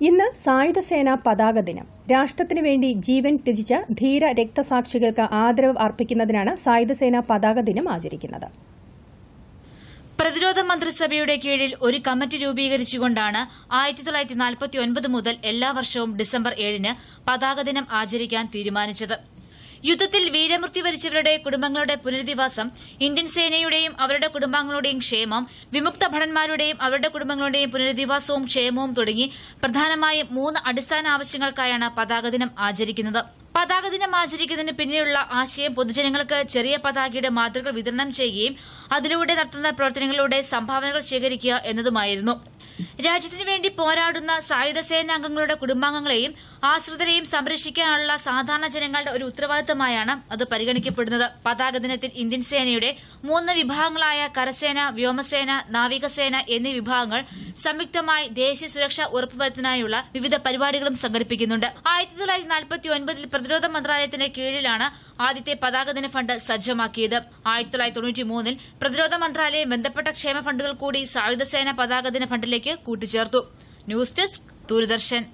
ഇന്ന് സായുധസേന പതാക ദിനം. രാഷ്ട്രത്തിനു വേണ്ടി ജീവൻ ത്യജിച്ച ധീര രക്തസാക്ഷികൾക്ക് ആദരവ് അർപ്പിക്കുന്നതിനാണ് സായുധസേന പതാക ദിനം ആചരിക്കുന്നത്. പ്രതിരോധ മന്ത്രിസഭയുടെ കീഴിൽ ഒരു കമ്മിറ്റി രൂപീകരിച്ചുകൊണ്ടാണ് 1949 മുതൽ എല്ലാ വർഷവും ഡിസംബർ 7-ന് പതാക ദിനം ആചരിക്കാൻ തീരുമാനിച്ചത്. യുദ്ധത്തിൽ വീരമൃത്യു വരിച്ചവരുടെ കുടുംബങ്ങളുടെ പുനരധിവാസം, ഇന്ത്യൻ സേനയുടെയും അവരുടെ കുടുംബാംഗങ്ങളുടെയും ക്ഷേമം, വിമുക്ത ഭടന്മാരുടെയും അവരുടെ കുടുംബങ്ങളുടെയും പുനരധിവാസവും ക്ഷേമവും തുടങ്ങി പ്രധാനമായും 3 അടിസ്ഥാന ആവശ്യങ്ങൾക്കായാണ് പതാക ദിനം ആചരിക്കുന്നത്. പതാക ദിനം ആചരിക്കുന്നതിന് പിന്നിലുള്ള ആശയം പൊതുജനങ്ങൾക്ക് ചെറിയ പതാകയുടെ മാതൃകകൾ വിതരണം ചെയ്യുകയും അതിലൂടെ നടത്തുന്ന പ്രവർത്തനങ്ങളിലൂടെ സംഭാവനകൾ ശേഖരിക്കുക എന്നതുമായിരുന്നു. രാജ്യത്തിനു വേണ്ടി പോരാടുന്ന സായുധ സേനാംഗങ്ങളുടെ കുടുംബാംഗങ്ങളെയും ആശ്രിതരെയും സംരക്ഷിക്കാനുള്ള സാധാരണ ജനങ്ങളുടെ ഒരു ഉത്തരവാദിത്തമായാണ് അത് പരിഗണിക്കപ്പെടുന്നത്. പതാക ദിനത്തിൽ ഇന്ത്യൻ സേനയുടെ 3 വിഭാഗങ്ങളായ കരസേന, വ്യോമസേന, നാവികസേന എന്നീ വിഭാഗങ്ങൾ സംയുക്തമായി ദേശീയ സുരക്ഷ ഉറപ്പുവരുത്തുന്നതിനായുള്ള വിവിധ പരിപാടികളും സംഘടിപ്പിക്കുന്നുണ്ട്. 1949-ൽ പ്രതിരോധ മന്ത്രാലയത്തിന് കീഴിലാണ് ആദ്യത്തെ പതാക ദിന ഫണ്ട് സജ്ജമാക്കിയത്. 1993-ൽ പ്രതിരോധ മന്ത്രാലയം ബന്ധപ്പെട്ട ക്ഷേമ ഫണ്ടുകൾ കൂടി സായുധസേന പതാക ദിന ഫണ്ടിലേക്ക് കൂട്ടിച്ചേർത്തു. News desk, Doordarshan.